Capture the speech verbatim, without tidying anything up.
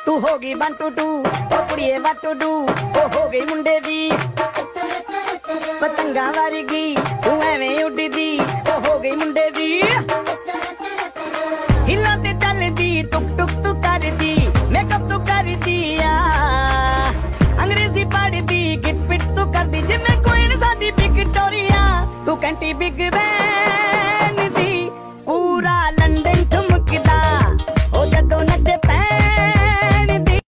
ਤੂੰ ਹੋ ਗਈ ਵਨ ਟੂ ਟੂ ਓ ਕੁੜੀਏ ਵਾਟ ਟੂ ਡੂ ਓ ਹੋ ਗਈ ਮੁੰਡੇ ਦੀ ਪਤੰਗਾ ਵਰਗੀ ਤੂੰ ਐਵੇਂ ਉੱਡਦੀ ਓ ਹੋ ਗਈ ਮੁੰਡੇ ਦੀ ਹਿੱਲਾਂ ਤੇ ਚੱਲਦੀ ਟੁਕ ਟੁਕ ਤੂੰ ਕਰਦੀ ਮੇਕਅਪ ਤੂੰ ਕਰਦੀ ਆ ਅੰਗਰੇਜ਼ੀ ਪੜ੍ਹਦੀ ਗਿਟ ਪਿਟ ਤੂੰ ਕਰਦੀ ਜਿਵੇਂ ਕੋਈ ਸਾਡੀ ਵਿਕਟੋਰੀਆ ਤੂੰ ਕੰਟੀ ਬਿਗ ਬੈਂ